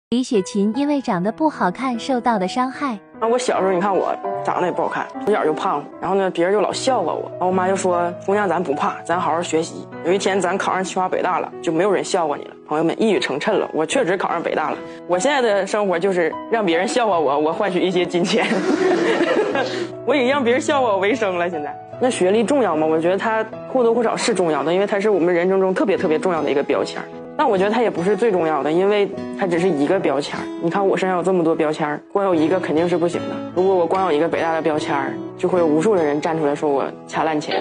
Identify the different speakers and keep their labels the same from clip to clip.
Speaker 1: 李雪琴因为长得不好看受到的伤害。
Speaker 2: 我小时候，你看我长得也不好看，从小就胖，然后呢，别人就老笑话我，然后我妈就说：“姑娘，咱不怕，咱好好学习。有一天咱考上清华北大了，就没有人笑话你了。”朋友们一语成谶了，我确实考上北大了。我现在的生活就是让别人笑话我，我换取一些金钱。我以让别人笑话我为生了。现在，那学历重要吗？我觉得它或多或少是重要的，因为它是我们人生中特别重要的一个标签。但我觉得它也不是最重要的，因为它只是一个标签。你看我身上有这么多标签，光有一个肯定是不行的。如果我光有一个北大的标签，就会有无数的人站出来说我掐烂钱。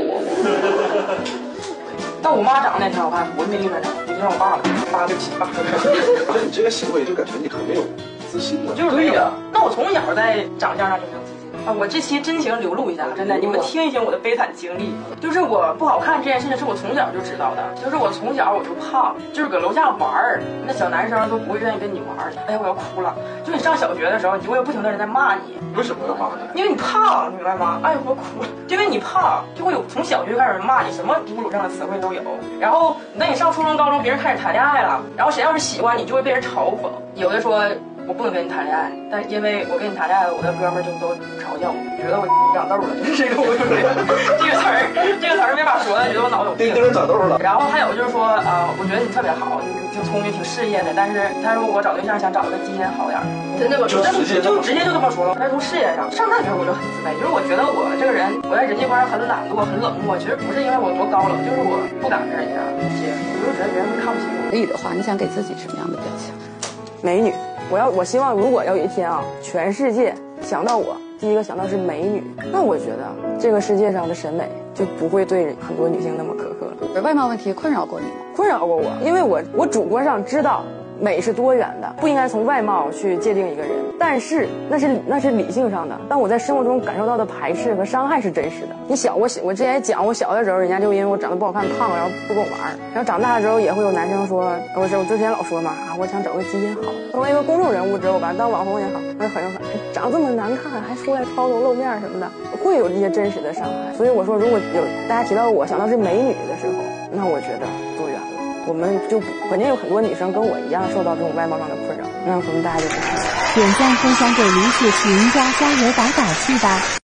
Speaker 2: 但我妈长得那挺好看，我没另外长，就像我爸了，8对7吧。
Speaker 3: 那你这个行为就感觉你很没有自信了。
Speaker 2: 就是对呀，那我从小在长相上就没有自信。我这期真情流露一下，真的，你们听一听我的悲惨经历。就是我不好看这件事情是我从小就知道的，就是我从小我就胖，就是搁楼下玩儿，那小男生都不会愿意跟你玩儿。哎呀，我要哭了。就你上小学的时候，你就会有不停的人在骂你。
Speaker 3: 为什么要骂你？
Speaker 2: 因为你胖，你明白吗？哎呀，我要哭了。因为你胖，就会有从小学开始骂你，什么侮辱性的词汇都有。然后等你上初中、高中，别人开始谈恋爱了，然后谁要是喜欢你，就会被人嘲讽。有的说我不能跟你谈恋爱，但因为我跟你谈恋爱了，我的哥们儿就都嘲笑我，觉得我长痘了，就是这个我就这个词儿没法说，觉得我脑子有病。
Speaker 3: 这长痘了。
Speaker 2: 然后还有就是说我觉得你特别好，你挺聪明、挺事业的，但是他说我找对象想找一个基因好点儿，真的我就直接就这么说了。但是从事业上，上大学我就很自卑，就是我觉得我这个人我在人际关系很懒惰、很冷漠，其实不是因为我多高冷，就是我不敢跟人家接触，我就觉得别人会看不起我。
Speaker 4: 可以的话，你想给自己什么样的标签？
Speaker 2: 美女。我希望如果要有一天全世界想到我，第一个想到是美女，那我觉得这个世界上的审美就不会对很多女性那么苛刻了。
Speaker 4: 外貌问题困扰过你吗？
Speaker 2: 困扰过我，因为我主观上知道美是多元的，不应该从外貌去界定一个人，但是那是理性上的。但我在生活中感受到的排斥和伤害是真实的。我之前也讲，我小的时候人家就因为我长得不好看胖，然后不跟我玩，然后长大的时候也会有男生说，我之前老说嘛我想找个基因好，成为一个公众人物之后吧，当网红也好，很长这么难看还出来抛头露面什么的，会有这些真实的伤害。所以我说，如果有大家提到我想到是美女的时候，那我觉得多远了。我们就肯定有很多女生跟我一样受到这种外貌上的困扰，那可能大家就不看。
Speaker 1: 点赞分享给李雪琴，加油打打气吧。